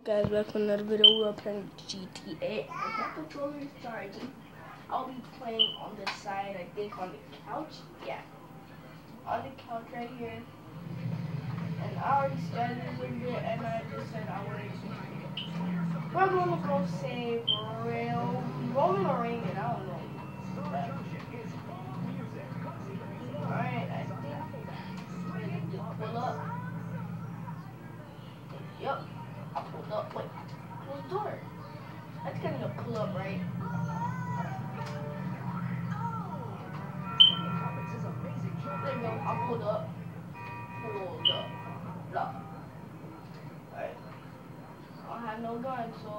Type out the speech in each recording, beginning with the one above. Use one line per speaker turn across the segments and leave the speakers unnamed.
guys, back with another video. We're playing GTA. My controller is charging. I'll be playing on the side, I think on the couch. Yeah, on the couch right here. And I already started with it, and I just said I wanted to. We're gonna go save Roman or Raymond, I don't know. Alright, I think we're gonna pull up. Yup, I pulled up. Wait, close the door. I think I need to pull up, right? There you go, I pulled up. Pulled up. Lock. Alright. I don't have no gun, so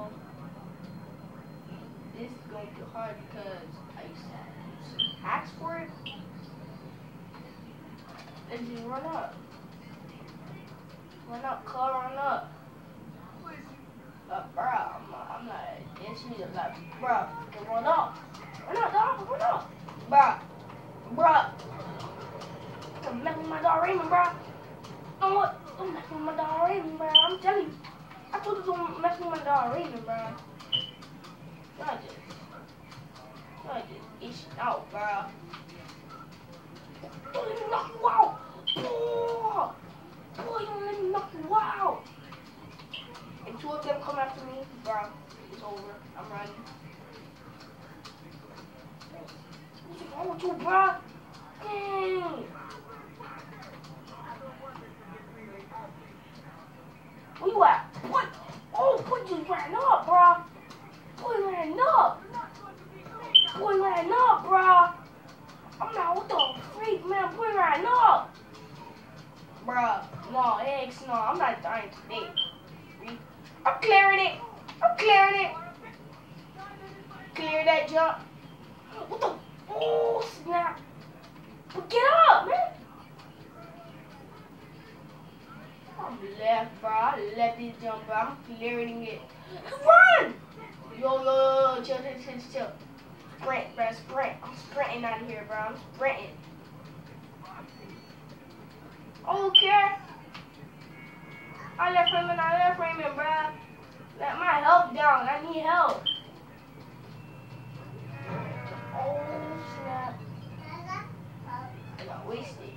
this is going to be hard because I used to use hacks for it. Let's just run up. Run up, call run up. Bro, I'm not. It's me like, bro, run up. Run up, dog, run up. Bro. Don't mess with my dog Raymond, bro. Don't mess with my dog Raymond, bro. I'm telling you. I told you don't mess with my dog Raymond, bro. Y'all just itching out, bro. Don't let me knock you out. Boy, don't let me knock you out. If two of them come after me, bro, it's over. I'm running. What's wrong with you, bro? Dang. Where you at? What? Oh, boy, just ran up, bro. Boy ran up. Boy ran up, bro. I'm not, what the freak, man? Boy ran up. Bruh, no, X, no, I'm not dying today. I'm clearing it. Clear that jump. What the? Oh, snap. But get up, man. I'm left, bro. I left this jump, bro. I'm clearing it. Run! Yo, chill. Sprint, bro, sprint. I'm sprinting out of here, bro. I'm sprinting. Okay. I left Raymond, bro. Let my help down. I need help. Oh, snap. I got wasted.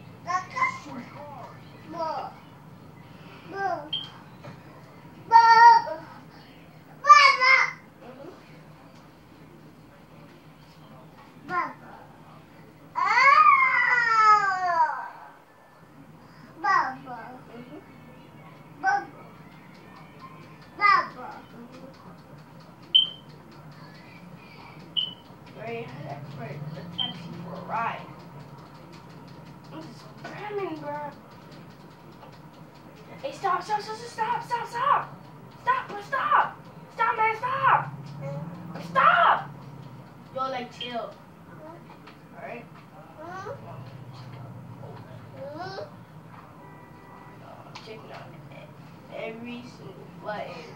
Ready for the taxi for a ride. I'm just spamming, bro. Hey, stop, bro, stop, man, stop. Yo, like, chill. Alright? Checking out every single button.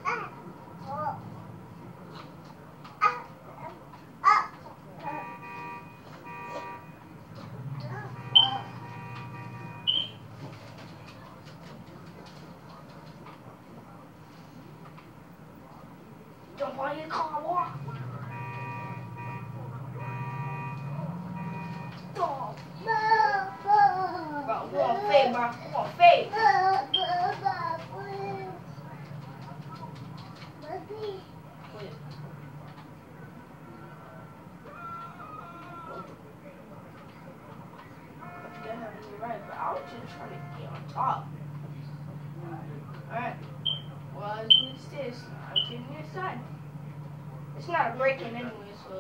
Jump on your car, walk. Bro, we're on fade, bro. We're on fade. Wait. You're right, but I was just trying to get on top. Alright. Well, let's do this. I'm taking this side. It's not breaking anyway, so.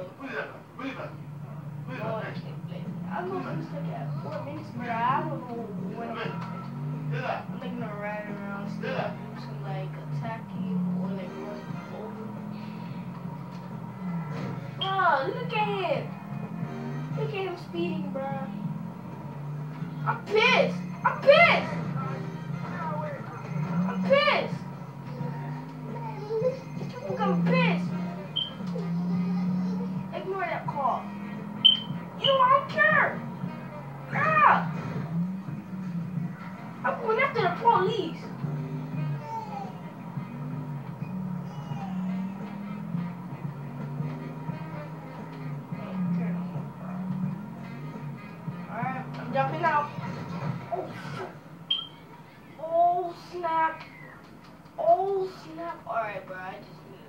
No, I can't play. I'm going to stick at 4 minutes, but I don't know when I'm going to ride around still. Some like attacking or like running over. Oh, look at him. Look at him speeding, bro. I'm pissed. Look, I'm pissed. Ignore that call. I don't care. I'm going after the police. Alright, bro. I just need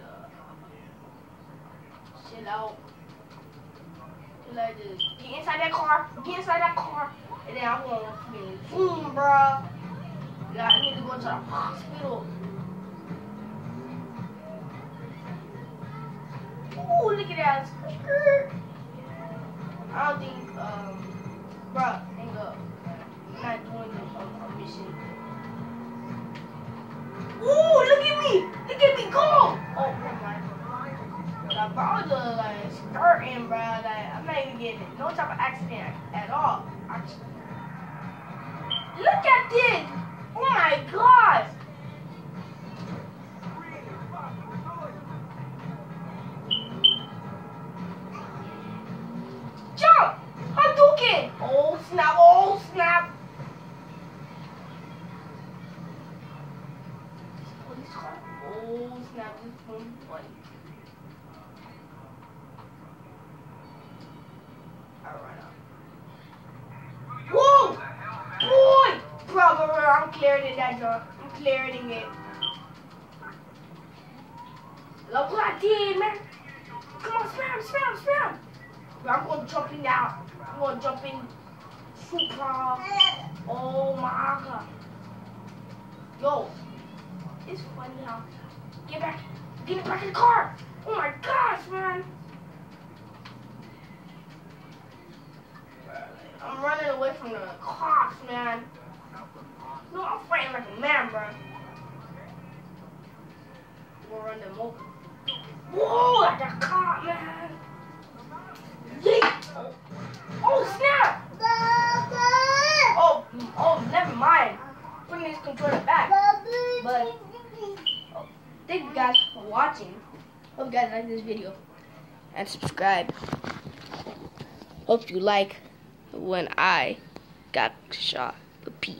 to chill out. Till I just get inside that car. And then I'm gonna zoom, bro. Yeah, I need to go to the hospital. Ooh, look at that skirt. I don't think, bro, hang up. I'm not doing a mission. Ooh, look at me go! Oh my God, bro, I was like skirting, bro. Like, I'm not even getting no type of accident at all. Look at this! Oh my gosh! Jump! Hadouken! Oh snap! Oh snap! Oh snap! This phone funny. Alright. Whoa! Boy! Bro, I'm clearing that door. I'm clearing it. Look what I did, man. Come on, spam. Bro, I'm gonna jump in now. I'm gonna jump in super. Oh my God. Yo, it's funny how. Get back in the car. Oh my gosh, man. I'm running away from the cops, man. No, I'm fighting like a man, bro. We'll run them over. Whoa, like a cop, man. Yeet. Oh, snap. Oh, never mind. Putting this controller back. But, thank you guys for watching. Hope you guys like this video. And subscribe. Hope you like when I got shot. Peace.